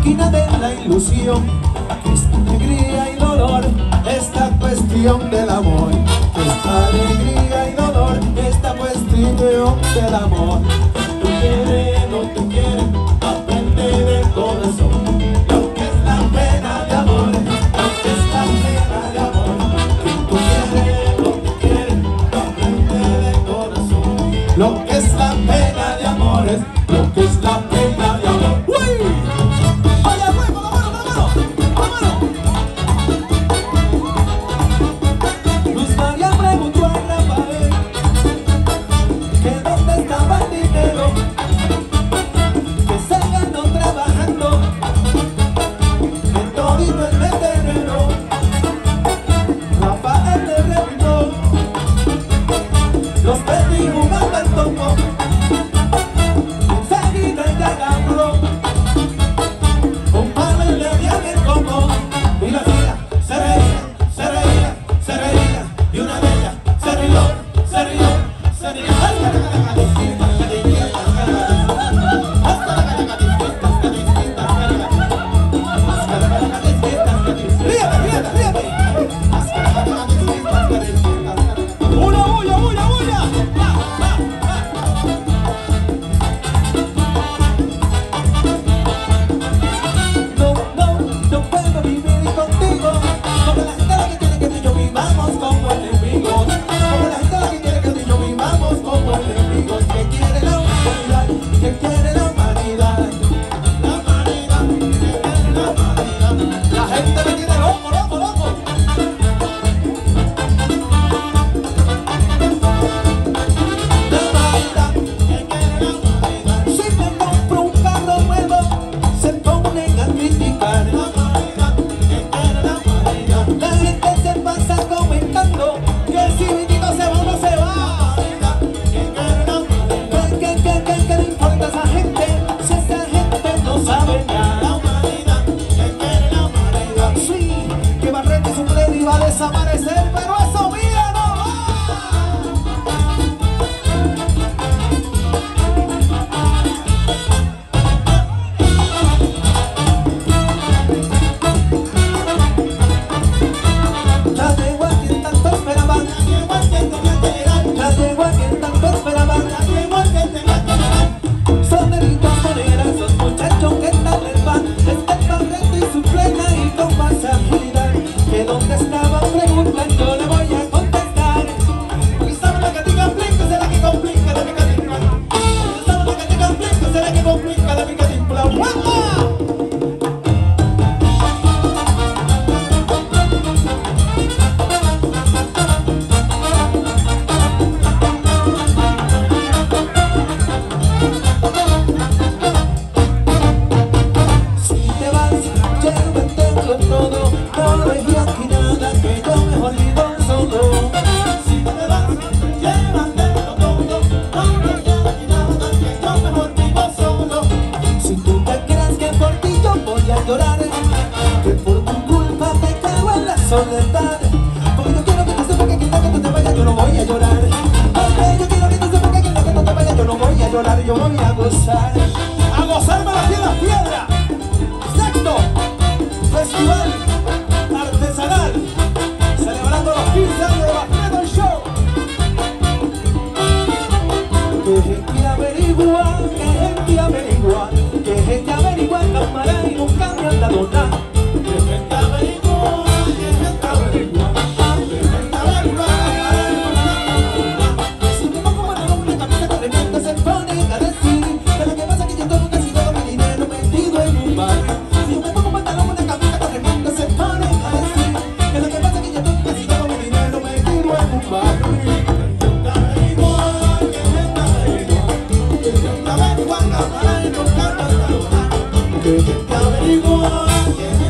máquina de la ilusión, que es alegría y dolor, esta cuestión del amor, que es alegría y dolor, esta cuestión del amor. Tú quieres, no te quieres, aprende del corazón lo que es la pena de amor, lo que es la pena de amor. Tú quieres, no te quieres, aprende del corazón lo que es la pena de amores, lo que es la pena de amor. ¡Uy! ¡Vaya, güey! ¡Con la mano, con la mano! ¡Con la mano! Luz María preguntó a Rafael que dónde estaba el dinero que se ganó trabajando en todito el mes de enero. Rafael le replicó: los pedí jugando al topo. Enseguida ella agarró un palo y le dio en el coco. Y la tía se reía, se reía, se reía. Y una de ellas se rió, se rió, se rió. ¡Ríete, ríete, ríete! ¡Bulla, bulla, bulla, bulla! ¡Va, va, va! No puedo vivir contigo, porque la gente lo que quiere que tú y yo vivamos como enemigos, porque la gente lo que quiere que tú y yo vivamos como enemigos, que quiere la humanidad, que quiere la humanidad, la humanidad, que quiere la humanidad. La gente me tiene loco, loco, loco. La humanidad, que quiere la humanidad. Si me compro un carro nuevo, se ponen a criticar. La humanidad, que quiere la humanidad. La gente se pasa comentando que si mi tito se va o no se va. La humanidad, que quiere la humanidad. ¿Qué le importa a esa gente si esa gente no sabe nada? La humanidad, que quiere la humanidad. Sí, que Barreto y su play iba a desaparecer, pero eso mía no va. La yegua que tanto esperaban, la yegua que tenía que llegar, la yegua que tanto esperaban, la yegua que tenía que llegar. Son delitos moneras, son muchachos que tal les va, este Barreto y su plena y con más agilidad. Que dónde estaban preguntan, yo le voy a contestar. Porque saben la que te complica, será que complica la pica timpla. Porque saben la que te complica, será que complica la pica timpla. ¡Guapa! Si te vas, llévatelo todo, no dejes aquí nada, que yo mejor vivo solo. Si te vas, llévatelo todo, no dejes aquí nada, que yo mejor vivo solo. Si tú te crees que por ti yo voy a llorar, que por tu culpa te cago en la soledad, porque yo quiero que tú sepas que quien que tú te vayas yo no voy a llorar, porque yo quiero que tú sepas que quien que tú te vayas yo no voy a llorar, yo voy a gozarme la piedra piedra. Exacto, festival artesanal, celebrando los 15 años de Barreto el Show. Que gente averigua, que gente averigua, que gente averigua, cámara y nunca me han dado nada. Que gente averigua, que gente averigua, que gente averigua, cámara y nunca me han dado nada. Si me pongo bueno una camisa tremenda se ponen a decir que lo que pasa es que yo tengo que sido mi dinero metido en un bar. Si me pongo pantalón una camisa tremenda se ponen a decir que lo que pasa es que yo tengo que sido mi dinero metido en un bar. Que gente averigua, cámara y nunca me han dado nada. Que gente averigua, que